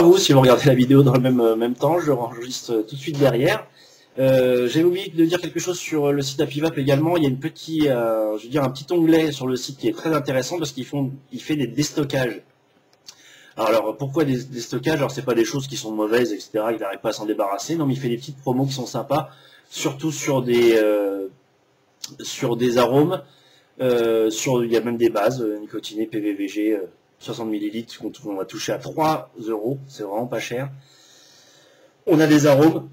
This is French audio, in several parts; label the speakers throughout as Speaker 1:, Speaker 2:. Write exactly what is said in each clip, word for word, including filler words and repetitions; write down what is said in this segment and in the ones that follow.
Speaker 1: vous si vous regardez la vidéo dans le même, euh, même temps, je enregistre tout de suite derrière. Euh, J'avais oublié de dire quelque chose sur le site AppyVap également. Il y a une petite, euh, je veux dire, un petit onglet sur le site qui est très intéressant parce qu'il font, il fait des déstockages. Alors, alors pourquoi des déstockages? Alors c'est pas des choses qui sont mauvaises, et cetera. Il n'arrive pas à s'en débarrasser. Non, mais il fait des petites promos qui sont sympas, surtout sur des, euh, sur des arômes. Euh, sur, il y a même des bases, euh, nicotinée, P V V G, euh, soixante millilitres, qu'on on va toucher à trois euros, c'est vraiment pas cher. On a des arômes,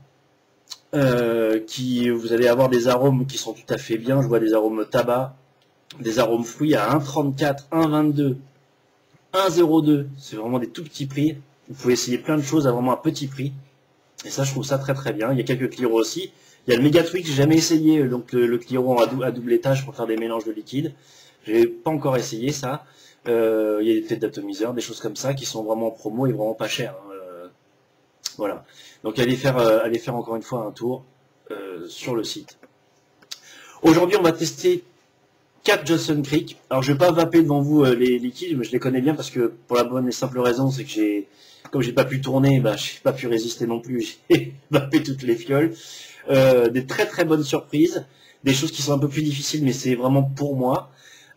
Speaker 1: euh, qui, vous allez avoir des arômes qui sont tout à fait bien, je vois des arômes tabac, des arômes fruits à un trente-quatre, un vingt-deux, un zéro deux, c'est vraiment des tout petits prix. Vous pouvez essayer plein de choses à vraiment un petit prix, et ça je trouve ça très très bien. Il y a quelques Cliro aussi. Il y a le Megatwix, j'ai jamais essayé, donc le, le Cliro à, dou à double étage pour faire des mélanges de liquide. J'ai pas encore essayé ça. Euh, il y a des têtes d'atomiseurs, des choses comme ça qui sont vraiment en promo et vraiment pas chères. Hein. Euh, voilà. Donc allez faire, euh, allez faire encore une fois un tour euh, sur le site. Aujourd'hui, on va tester quatre Johnson Creek. Alors je vais pas vaper devant vous euh, les liquides, mais je les connais bien parce que pour la bonne et simple raison, c'est que j'ai, comme j'ai pas pu tourner, bah, j'ai pas pu résister non plus. J'ai vapé toutes les fioles. Euh, des très très bonnes surprises, des choses qui sont un peu plus difficiles, mais c'est vraiment pour moi.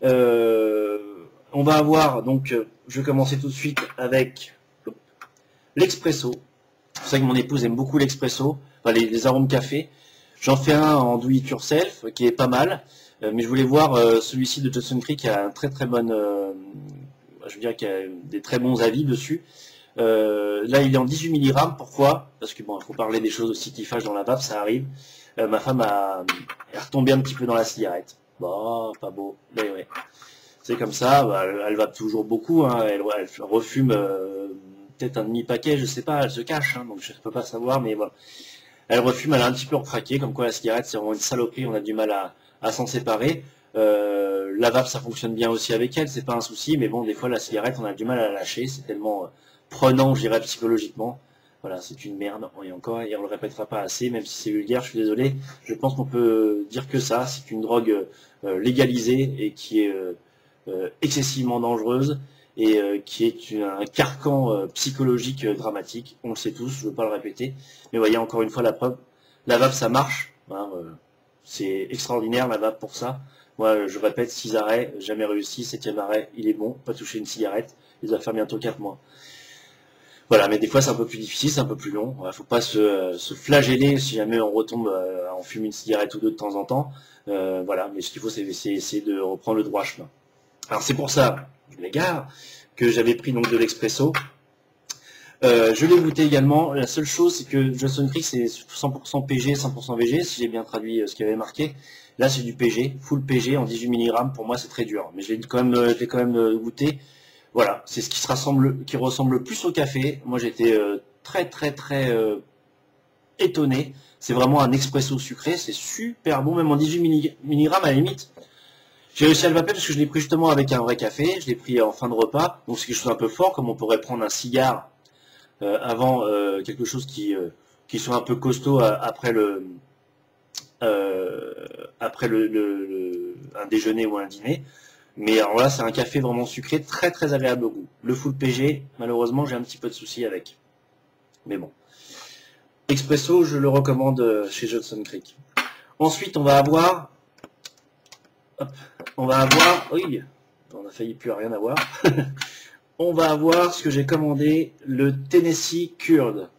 Speaker 1: Euh, on va avoir, donc, euh, je vais commencer tout de suite avec l'expresso. C'est vrai que mon épouse aime beaucoup l'expresso, enfin, les, les arômes café. J'en fais un en do it yourself, qui est pas mal, euh, mais je voulais voir euh, celui-ci de Johnson Creek qui a un très très bonne, euh, je veux dire, qui a des très bons avis dessus. Euh, là, il est en dix-huit milligrammes. Pourquoi? Parce que bon, il faut parler des choses aussi qui fâchent dans la vape, ça arrive. Euh, ma femme a, est retombée un petit peu dans la cigarette. Bon, pas beau. Mais ouais, c'est comme ça. Bah, elle, elle vape toujours beaucoup. Hein. Elle, elle refume euh, peut-être un demi paquet, je sais pas. Elle se cache, hein, donc je peux pas savoir. Mais voilà, elle refume. Elle a un petit peu recraqué. Comme quoi, la cigarette, c'est vraiment une saloperie. On a du mal à, à s'en séparer. Euh, la vape, ça fonctionne bien aussi avec elle. C'est pas un souci. Mais bon, des fois, la cigarette, on a du mal à la lâcher. C'est tellement euh, prenant, je dirais, psychologiquement. Voilà, c'est une merde, et encore, et on le répétera pas assez, même si c'est vulgaire, je suis désolé. Je pense qu'on peut dire que ça, c'est une drogue euh, légalisée et qui est euh, euh, excessivement dangereuse et euh, qui est une, un carcan euh, psychologique euh, dramatique. On le sait tous, je ne veux pas le répéter. Mais voyez, encore une fois, la preuve, la vape, ça marche. Hein, euh, c'est extraordinaire, la vape, pour ça. Moi, je répète, six arrêts, jamais réussi. Septième arrêt, il est bon, pas toucher une cigarette. Il va faire bientôt quatre mois. Voilà, mais des fois c'est un peu plus difficile, c'est un peu plus long. Il ne faut pas se, euh, se flageller si jamais on retombe, euh, on fume une cigarette ou deux de temps en temps. Euh, voilà, mais ce qu'il faut, c'est essayer de reprendre le droit chemin. Alors c'est pour ça, les gars, que j'avais pris donc de l'expresso. Euh, je l'ai goûté également. La seule chose, c'est que Johnson Creek, c'est cent pour cent P G, cent pour cent V G, si j'ai bien traduit ce qu'il y avait marqué. Là, c'est du P G, full P G en dix-huit milligrammes. Pour moi, c'est très dur, mais je l'ai quand même, je l'ai quand même goûté. Voilà, c'est ce qui se rassemble, qui ressemble le plus au café. Moi, j'étais euh, très, très, très euh, étonné. C'est vraiment un expresso sucré. C'est super bon, même en dix-huit milligrammes à la limite. J'ai réussi à le vaper parce que je l'ai pris justement avec un vrai café. Je l'ai pris en fin de repas. Donc, c'est quelque chose d'un peu fort, comme on pourrait prendre un cigare euh, avant euh, quelque chose qui, euh, qui soit un peu costaud euh, après le, euh, après le, le, le, un déjeuner ou un dîner. Mais alors là, c'est un café vraiment sucré, très très agréable au goût. Le full P G, malheureusement, j'ai un petit peu de soucis avec. Mais bon. Expresso, je le recommande chez Johnson Creek. Ensuite, on va avoir... Hop, on va avoir... Oui, on a failli plus rien avoir. On va avoir ce que j'ai commandé, le Tennessee Curd.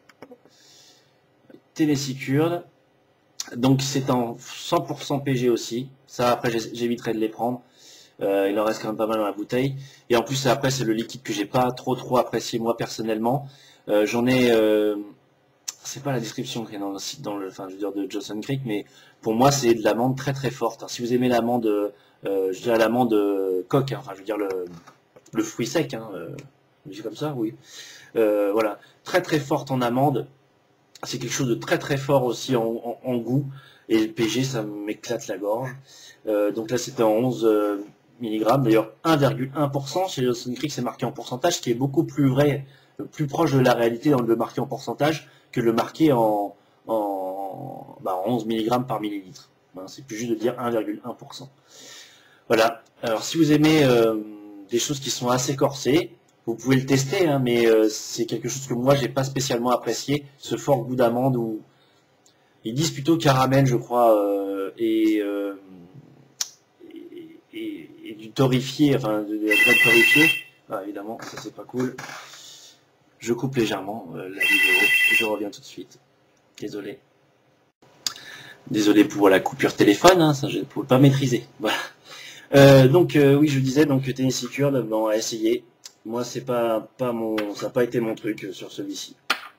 Speaker 1: Tennessee Curd. Donc c'est en cent pour cent P G aussi. Ça, après, j'éviterai de les prendre. Euh, il en reste quand même pas mal dans la bouteille. Et en plus, après, c'est le liquide que j'ai pas trop trop apprécié moi personnellement. Euh, J'en ai, euh, c'est pas la description qui est dans le site, dans le, enfin, je veux dire de Johnson Creek, mais pour moi, c'est de l'amande très très forte. Hein. Si vous aimez l'amande, euh, je dirais l'amande coque, hein, enfin, je veux dire le, le fruit sec, hein, euh, je dis comme ça, oui. Euh, voilà, très très forte en amande. C'est quelque chose de très très fort aussi en, en, en goût. Et le P G, ça m'éclate la gorge. Euh, donc là, c'était en onze milligrammes. D'ailleurs, un virgule un pour cent chez Johnson Creek, c'est marqué en pourcentage, ce qui est beaucoup plus vrai, plus proche de la réalité dans le marqué en pourcentage que le marqué en, en, bah, en onze milligrammes par millilitre. Ben, c'est plus juste de dire un virgule un pour cent. Voilà. Alors, si vous aimez euh, des choses qui sont assez corsées, Vous pouvez le tester, hein, mais euh, c'est quelque chose que moi j'ai pas spécialement apprécié, ce fort goût d'amande où ils disent plutôt caramel, je crois, euh, et, euh, et, et, et du torréfié, enfin de, de la graine torréfiée. Ah, évidemment, ça c'est pas cool. Je coupe légèrement euh, la vidéo, je reviens tout de suite. Désolé. Désolé pour la coupure téléphone, hein, ça je ne pouvais pas maîtriser. Voilà. Euh, donc euh, oui, je disais donc Tennessee Curd, bon, à essayer. Moi, c'est pas pas mon, ça n'a pas été mon truc sur celui-ci.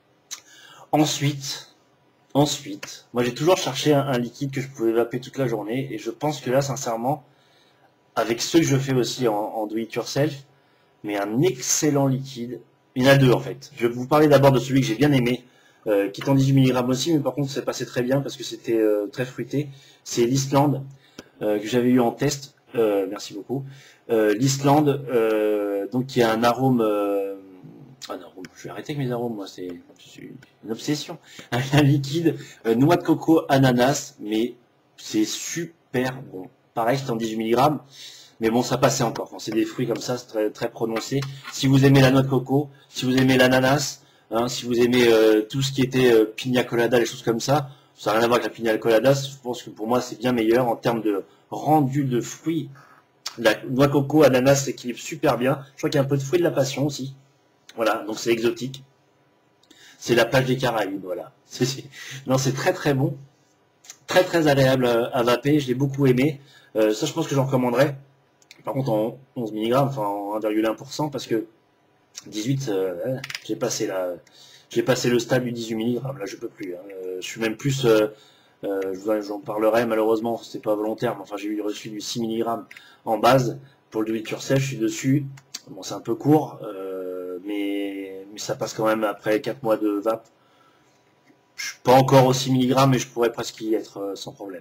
Speaker 1: Ensuite, ensuite, moi j'ai toujours cherché un, un liquide que je pouvais vaper toute la journée, et je pense que là, sincèrement, avec ceux que je fais aussi en, en do it yourself, mais un excellent liquide. Il y en a deux en fait. Je vais vous parler d'abord de celui que j'ai bien aimé, euh, qui est en dix-huit milligrammes aussi, mais par contre, c'est passé très bien parce que c'était euh, très fruité. C'est l'Islande euh, que j'avais eu en test. Euh, merci beaucoup. Euh, L'Islande, euh, donc qui a un arôme, euh, un arôme, je vais arrêter avec mes arômes, moi c'est une obsession. Un liquide, euh, noix de coco, ananas, mais c'est super bon. Pareil, c'est en dix-huit milligrammes, mais bon, ça passait encore. Quand c'est des fruits comme ça, c'est très, très prononcé. Si vous aimez la noix de coco, si vous aimez l'ananas, hein, si vous aimez euh, tout ce qui était euh, pina colada, les choses comme ça, ça n'a rien à voir avec la pina colada. Je pense que pour moi, c'est bien meilleur en termes de rendu de fruits. La noix coco, ananas s'équilibre super bien. Je crois qu'il y a un peu de fruits de la passion aussi. Voilà, donc c'est exotique. C'est la plage des Caraïbes, voilà. C'est, c'est... Non, c'est très très bon. Très très agréable à vaper, je l'ai beaucoup aimé. Euh, ça, je pense que j'en recommanderais. Par contre, en onze milligrammes, enfin en un virgule un pour cent, parce que dix-huit, euh, j'ai passé la, j'ai passé le stade du dix-huit milligrammes. Là, je peux plus. Hein. Euh, je suis même plus... Euh, Euh, j'en parlerai, malheureusement, c'est pas volontaire, mais enfin j'ai eu reçu du six milligrammes en base pour le do it yourself, je suis dessus. Bon, c'est un peu court, euh, mais, mais ça passe quand même après quatre mois de vape. Je suis pas encore au six milligrammes, mais je pourrais presque y être euh, sans problème.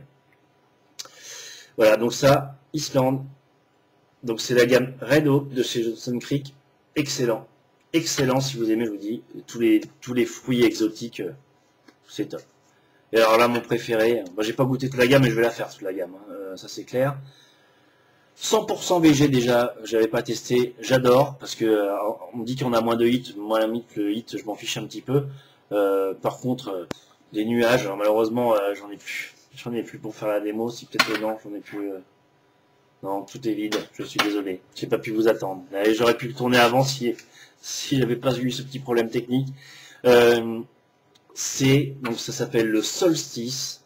Speaker 1: Voilà, donc ça, Islande. Donc c'est la gamme Red Oak de chez Johnson Creek. Excellent. Excellent si vous aimez, je vous dis, tous les, tous les fruits exotiques, euh, c'est top. Et alors là, mon préféré, moi j'ai pas goûté toute la gamme, mais je vais la faire toute la gamme, hein, euh, ça c'est clair. cent pour cent V G déjà, j'avais pas testé, j'adore, parce que euh, on me dit qu'on a moins de hits, moi la mythe, le hit, je m'en fiche un petit peu. Euh, par contre, euh, les nuages, alors, malheureusement, euh, j'en ai plus, j'en ai plus pour faire la démo, si peut-être que non, j'en ai plus. Euh... Non, tout est vide, je suis désolé, j'ai pas pu vous attendre. J'aurais pu le tourner avant si, si j'avais pas eu ce petit problème technique. Euh, C'est, donc ça s'appelle le Solstice.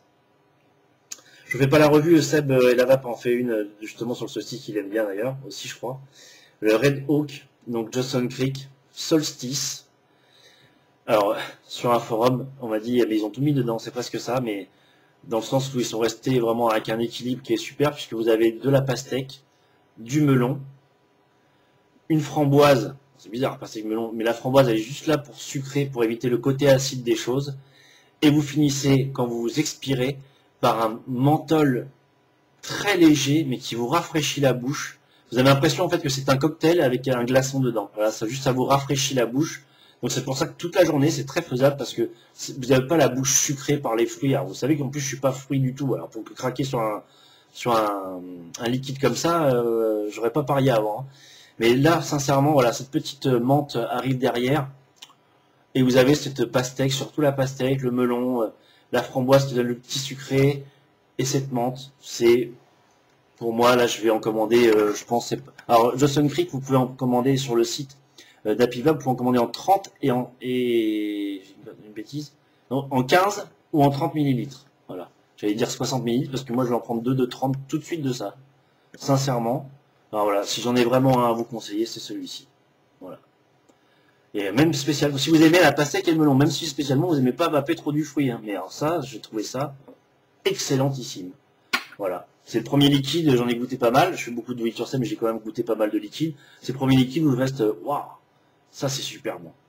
Speaker 1: Je fais pas la revue, Seb et la Vape en fait une justement sur le Solstice qu'il aime bien d'ailleurs, aussi je crois. Le Red Oak, donc Johnson Creek, Solstice. Alors, sur un forum, on m'a dit, mais ils ont tout mis dedans, c'est presque ça, mais dans le sens où ils sont restés vraiment avec un équilibre qui est super, puisque vous avez de la pastèque, du melon, une framboise. C'est bizarre, pastèque melon, mais la framboise elle est juste là pour sucrer, pour éviter le côté acide des choses. Et vous finissez, quand vous expirez, par un menthol très léger, mais qui vous rafraîchit la bouche. Vous avez l'impression en fait que c'est un cocktail avec un glaçon dedans. Voilà, ça juste ça vous rafraîchit la bouche. Donc c'est pour ça que toute la journée c'est très faisable parce que vous n'avez pas la bouche sucrée par les fruits. Alors vous savez qu'en plus je suis pas fruit du tout. Alors pour craquer sur un sur un, un liquide comme ça, euh, j'aurais pas parié avant. Hein. Mais là, sincèrement, voilà, cette petite menthe arrive derrière, et vous avez cette pastèque, surtout la pastèque, le melon, la framboise qui donne le petit sucré, et cette menthe, c'est, pour moi, là, je vais en commander, euh, je pense, alors, Johnson Creek, vous pouvez en commander sur le site euh, d'Apiva, vous pouvez en commander en trente et en, et, une bêtise, non, en quinze ou en trente millilitres, voilà. J'allais dire soixante millilitres, parce que moi, je vais en prendre deux de trente tout de suite de ça, sincèrement. Alors voilà, si j'en ai vraiment un à vous conseiller, c'est celui-ci. Voilà. Et même spécialement, si vous aimez la pastèque et le melon, même si spécialement vous n'aimez pas vaper trop du fruit, hein, mais alors ça, j'ai trouvé ça excellentissime. Voilà. C'est le premier liquide, j'en ai goûté pas mal. Je fais beaucoup de do it yourself, mais j'ai quand même goûté pas mal de liquide. C'est le premier liquide où je reste, waouh, ça c'est super bon.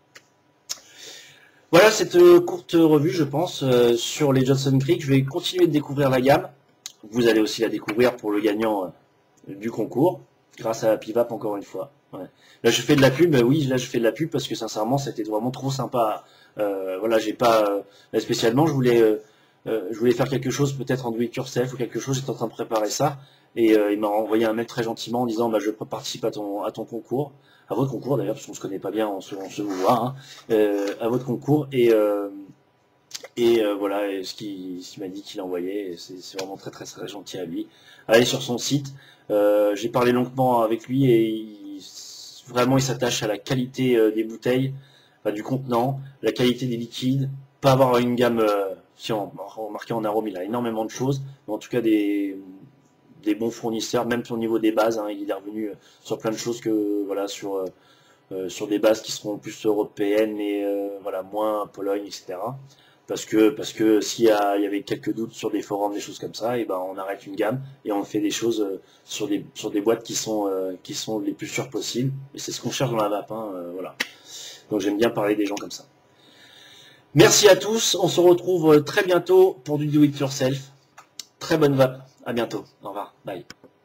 Speaker 1: Voilà cette euh, courte revue, je pense, euh, sur les Johnson Creek. Je vais continuer de découvrir la gamme. Vous allez aussi la découvrir pour le gagnant euh, du concours. Grâce à Pivap encore une fois. Ouais. Là je fais de la pub, oui là je fais de la pub parce que sincèrement c'était vraiment trop sympa. Euh, voilà, j'ai pas euh, spécialement je voulais euh, euh, je voulais faire quelque chose peut-être en do it yourself ou quelque chose, j'étais en train de préparer ça Et euh, il m'a envoyé un mail très gentiment en disant bah, je participe à ton, à ton concours, à votre concours d'ailleurs, parce qu'on se connaît pas bien, on se, on se voit, hein, euh, à votre concours. Et, euh, et euh, voilà, et ce qu'il ce qu'il m'a dit qu'il envoyait, c'est vraiment très, très très gentil à lui. Allez sur son site, euh, j'ai parlé longuement avec lui et il, vraiment il s'attache à la qualité euh, des bouteilles, enfin, du contenant, la qualité des liquides, pas avoir une gamme, euh, si on remarquait en arôme, il a énormément de choses, mais en tout cas des des bons fournisseurs, même au niveau des bases, hein, il est revenu sur plein de choses que voilà sur euh, sur des bases qui seront plus européennes et euh, voilà moins Pologne, et cetera. Parce que parce que s'il y, a, il y avait quelques doutes sur des forums, des choses comme ça, et ben on arrête une gamme et on fait des choses euh, sur des sur des boîtes qui sont euh, qui sont les plus sûres possibles. Et c'est ce qu'on cherche dans la vape, hein, euh, voilà. Donc j'aime bien parler des gens comme ça. Merci à tous, on se retrouve très bientôt pour du do it yourself. Très bonne vape. À bientôt. Au revoir. Bye.